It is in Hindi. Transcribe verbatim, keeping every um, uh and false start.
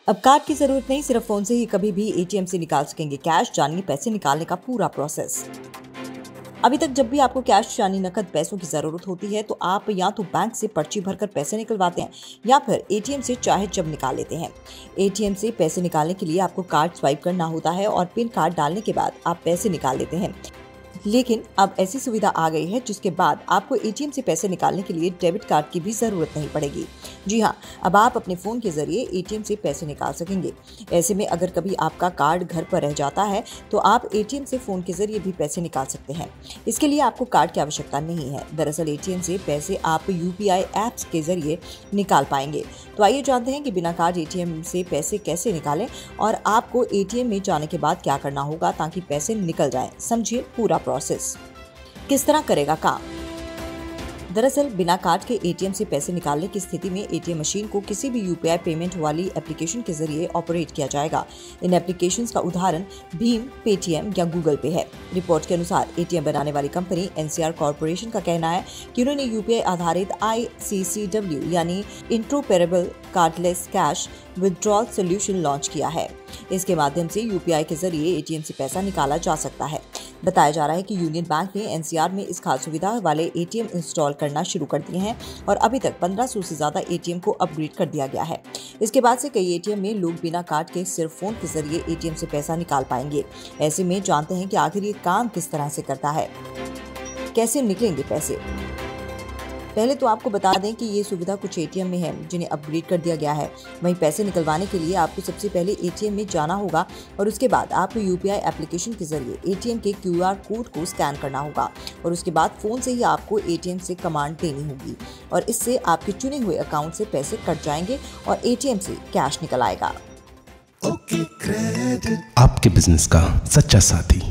अब कार्ड की जरूरत नहीं, सिर्फ फोन से ही कभी भी एटीएम से निकाल सकेंगे कैश। जानिए पैसे निकालने का पूरा प्रोसेस। अभी तक जब भी आपको कैश यानी नकद पैसों की जरूरत होती है तो आप या तो बैंक से पर्ची भरकर पैसे निकलवाते हैं या फिर एटीएम से चाहे जब निकाल लेते हैं। एटीएम से पैसे निकालने के लिए आपको कार्ड स्वाइप करना होता है और पिन कार्ड डालने के बाद आप पैसे निकाल लेते हैं। लेकिन अब ऐसी सुविधा आ गई है जिसके बाद आपको एटीएम से पैसे निकालने के लिए डेबिट कार्ड की भी जरूरत नहीं पड़ेगी। जी हाँ, अब आप अपने फोन के जरिए एटीएम से पैसे निकाल सकेंगे। ऐसे में अगर कभी आपका कार्ड घर पर रह जाता है तो आप एटीएम से फोन के जरिए भी पैसे निकाल सकते हैं। इसके लिए आपको कार्ड की आवश्यकता नहीं है। दरअसल एटीएम से पैसे आप यूपीआई ऐप्स के जरिए निकाल पाएंगे। तो आइए जानते हैं कि बिना कार्ड एटीएम से पैसे कैसे निकालें और आपको एटीएम में जाने के बाद क्या करना होगा ताकि पैसे निकल जाएं। समझिए पूरा प्रोसेस। किस तरह करेगा काम। दरअसल बिना कार्ड के एटीएम से पैसे निकालने की स्थिति में एटीएम मशीन को किसी भी यूपीआई पेमेंट वाली एप्लीकेशन के जरिए ऑपरेट किया जाएगा। इन एप्लीकेशंस का उदाहरण भीम, पेटीएम या गूगल पे है। रिपोर्ट के अनुसार एटीएम बनाने वाली कंपनी एनसीआर कॉर्पोरेशन का कहना है कि उन्होंने यूपीआई आधारित आईसीसीडब्ल्यू यानी interoperable cardless cash withdrawal solution launch किया है। इसके माध्यम से यूपीआई के जरिए एटीएम से पैसा निकाला जा सकता है। बताया जा रहा है कि यूनियन बैंक ने एनसीआर में इस खास सुविधा वाले एटीएम इंस्टॉल करना शुरू कर दिए हैं और अभी तक पंद्रह सौ से ज्यादा एटीएम को अपग्रेड कर दिया गया है। इसके बाद से कई एटीएम में लोग बिना कार्ड के सिर्फ फोन के जरिए एटीएम से पैसा निकाल पाएंगे। ऐसे में जानते हैं कि आखिर ये काम किस तरह से करता है, कैसे निकलेंगे पैसे। पहले तो आपको बता दें कि ये सुविधा कुछ एटीएम में है जिन्हें अपग्रेड कर दिया गया है। वहीं पैसे निकलवाने के लिए आपको सबसे पहले एटीएम में जाना होगा और उसके बाद आपको यूपीआई एप्लीकेशन के जरिए एटीएम के क्यूआर कोड को स्कैन करना होगा और उसके बाद फोन से ही आपको एटीएम से कमांड देनी होगी और इससे आपके चुने हुए अकाउंट से पैसे कट जाएंगे और एटीएम से कैश निकल आएगा। आपके बिजनेस का सच्चा साथी।